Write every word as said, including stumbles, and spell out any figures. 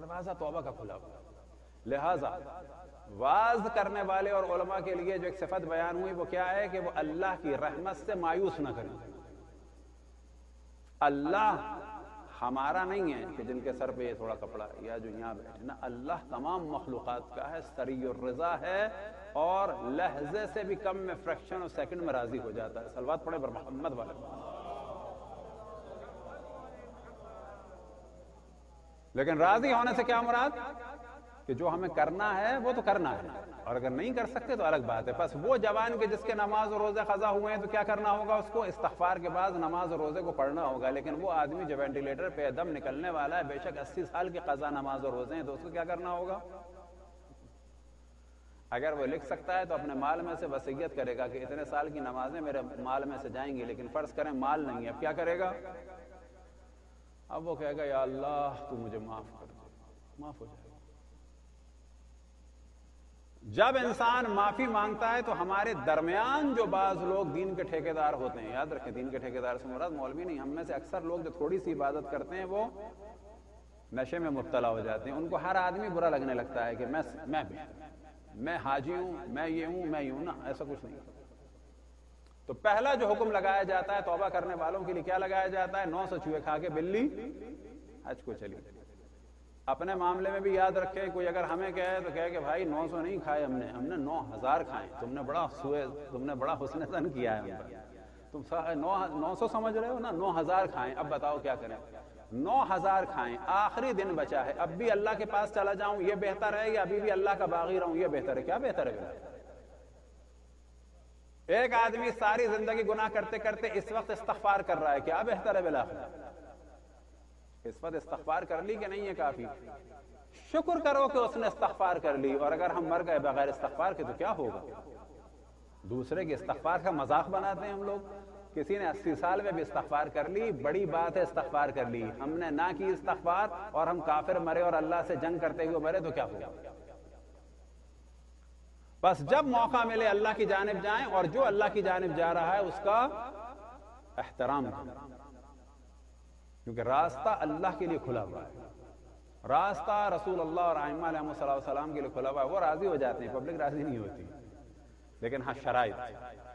دروازہ توبہ کا کھلا ہوا. لہذا واعظ کرنے والے اور علماء کے لیے جو ایک صفت بیان ہوئی وہ کیا ہے کہ وہ اللہ کی رحمت سے مایوس نہ کریں. اللہ ہمارا نہیں ہے کہ جن کے سر پہ یہ تھوڑا کپڑا یا جو یہاں بیٹھے نا, اللہ تمام مخلوقات کا ہے, سری الرضا ہے, اور لحظے سے بھی کم میں فریکشن اور سیکنڈ میں راضی ہو جاتا ہے. صلوات پڑھیں بر محمد والے. لیکن راضی ہونے سے کیا مراد کہ جو ہمیں کرنا ہے وہ تو کرنا ہے, اور اگر نہیں کر سکتے تو الگ بات ہے. بس وہ جوان کے جس کے نماز اور روزے قضا ہوئے ہیں تو کیا کرنا ہوگا, اس کو استغفار کے بعد نماز اور روزے کو پڑھنا ہوگا. لیکن وہ آدمی جو وینٹیلیٹر پہ دم نکلنے والا ہے, بے شک اسی سال کی قضا نماز اور روزے ہیں, تو اس کو کیا کرنا ہوگا؟ اگر وہ لکھ سکتا ہے تو اپنے مال میں سے وصیت کرے گا کہ اتنے سال کی نمازیں میرے مال میں سے جائیں گی. لیکن فرض کریں مال نہیں ہے, اب کیا کرے گا؟ اب وہ کہے گا یا اللہ تو مجھے معاف کر دے, معاف ہو جائے گا. جب انسان معافی مانگتا ہے تو ہمارے درمیان جو بعض لوگ دین کے ٹھیکیدار ہوتے ہیں, یاد رکھیں دین کے ٹھیکیدار سے مراد مولوی نہیں, ہم میں سے اکثر لوگ جو تھوڑی سی عبادت کرتے ہیں وہ نشے میں مبتلا ہو جاتے ہیں. ان کو ہر آدمی برا لگنے لگتا ہے کہ میں میں میں حاجی ہوں, میں یہ ہوں, میں یوں نا, ایسا کچھ نہیں. تو پہلا جو حکم لگایا جاتا ہے توبہ کرنے والوں کے لیے کیا لگایا جاتا ہے؟ نو سو چوہے کھا کے بلی حج کو چلی. اپنے معاملے میں بھی یاد رکھیں, کوئی اگر ہمیں کہے تو کہے کہ بھائی نو سو نہیں کھائے ہم نے, ہم نے نو ہزار کھائے. تم نے بڑا سوئے, تم نے بڑا حسن ظن کیا ہے ہم پر. تم نو نو سو سمجھ رہے ہو نا, نو ہزار کھائیں. اب بتاؤ کیا کریں؟ نو ہزار کھائیں, آخری دن بچا ہے, اب بھی اللہ کے پاس چلا جاؤں یہ بہتر ہے یا ابھی بھی اللہ کا باغی رہوں یہ بہتر ہے؟ کیا بہتر ہے؟ ایک آدمی ساری زندگی گناہ کرتے کرتے اس وقت استغفار کر رہا ہے, کیا بہتر ہے بالآخر؟ اس وقت استغفار کر لی کہ نہیں ہے کافی؟ شکر کرو کہ اس نے استغفار کر لی. اور اگر ہم مر گئے بغیر استغفار کے تو کیا ہوگا؟ دوسرے کے استغفار کا مذاق بناتے ہیں ہم لوگ. کسی نے اسی سال میں بھی استغفار کر لی, بڑی بات ہے استغفار کر لی. ہم نے نہ کی استغفار اور ہم کافر مرے اور اللہ سے جنگ کرتے ہوئے مرے تو کیا ہوگا؟ بس جب موقع ملے اللہ کی جانب جائیں, اور جو اللہ کی جانب جا رہا ہے اس کا احترام کریں, کیونکہ راستہ اللہ کے لیے کھلا ہوا ہے. راستہ رسول اللہ اور ائمہ علیہ الصلوۃ والسلام کے لیے کھلا ہوا ہے. وہ راضی ہو جاتے ہیں, پبلک راضی نہیں ہوتی. لیکن ہاں شرائط